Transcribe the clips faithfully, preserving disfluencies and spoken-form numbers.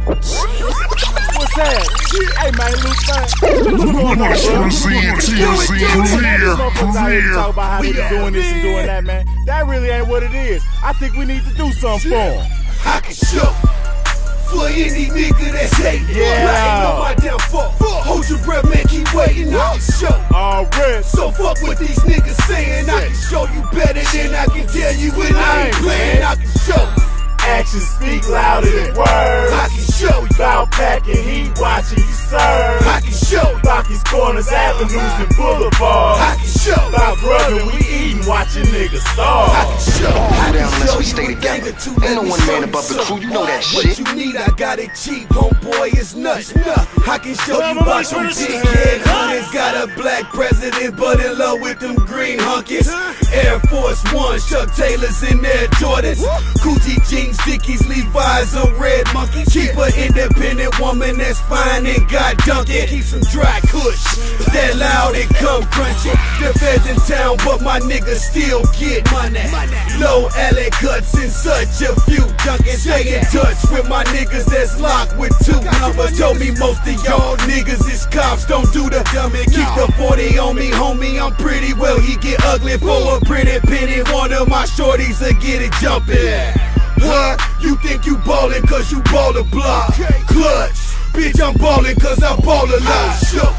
What's that? Hey man, Luke, man. What's going on, bro? Career, career. Talk about how they be doing this and doing that, man. That really ain't what it is. I think we need to do something for them. I can show for any nigga that's hating. Yeah. Lying on my downfall. Hold your breath, man, keep waiting. I can show. Already. So fuck what these niggas saying. I can show you better than I can tell you when I ain't playing. I can show. Actions speak louder than words. I can show you. About packing heat, watching you serve. I can show you. About these corners, avenues, and boulevards. I can show you. About grubbing, we eating, watching niggas starve. I can show you. Hold down unless we stay together. Ain't no one man above the crew, you know that shit. What you need, I got it cheap, homeboy, it's nuts. I can show you about them dickhead hunters. Got a black president, but in love with them green hunkies. Air Force One, Chuck Taylors in their Jordans. Gucci jeans, Dickies, Levi's, a red monkey. Keep an independent woman that's fine and got dunkin'. Keep some dry kush, that loud and come crunchy. The feds in town, but my niggas still get money. Low alley cuts and such a few junkins. Stay in touch with my niggas that's locked with two numbers. Told me most of y'all niggas is cops, don't do the dummy. Keep the forty on me, homie, I'm pretty well. He get ugly for a pretty penny. One of my shorties will get it jumpin'. Huh? You think you ballin' cause you ball a block. Clutch, bitch, I'm ballin' cause I ball a lot. Show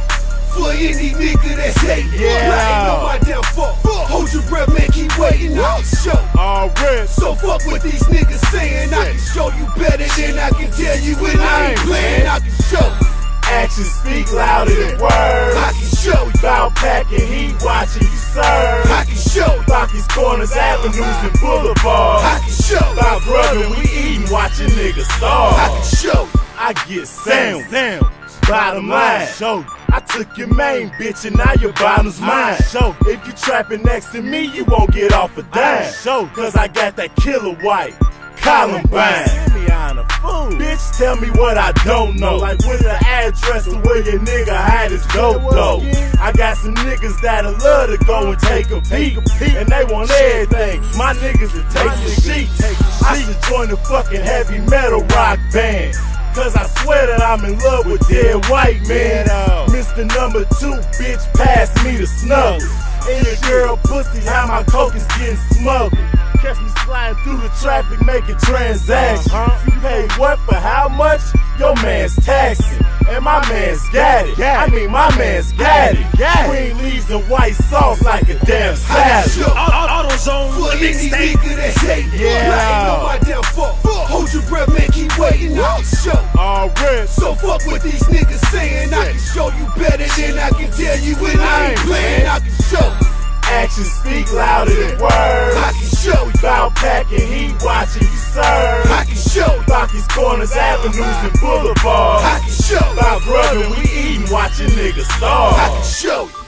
for any nigga that's hating. Yeah. Lying on my downfall. Hold your breath, man, keep waiting. I can show. Already. So fuck what these niggas saying. I can show you better than I can tell you when I ain't playing. I can show. Actions speak louder than words. I can show you. About packing heat, watching you serve. I can show you. About these corners, avenues, and boulevards. I can show you. About grubbing, we eating, watching niggas starve. I can show you. I get sound. Bottom line, show. I took your main bitch and now your bottom's mine. Show. If you trapping next to me, you won't get off a dime. Show. Cause I got that killer white Columbine. Bitch, tell me what I don't know. Like where's the address to where your nigga hide his dope though? I got some niggas that'll love to go and take a peek, and they want everything. My niggas will take the sheets. I should join the fucking heavy metal rock band. Cause I swear that I'm in love with dead white man. Mister Number Two, bitch, pass me the snuggle. And your girl pussy, how my coke is getting smuggled. Catch me sliding through the traffic, making transactions. You pay what for how much? Your man's taxing. And my man's got it. I mean, my man's got it. Green leaves and white sauce like a damn salad. AutoZone for any nigga that's hating. Yeah. Lying on my downfall. Hold your breath, man, keep waiting. I can show. Already. So fuck what these niggas saying. I can show you better than I can tell you when I ain't playing. I can show. Actions speak louder than words. I can show you. About packing heat, watching you serve. I can show you. About these corners, avenues, and boulevards. I can show you. About grubbing, we eating, watching niggas starve. I can show you.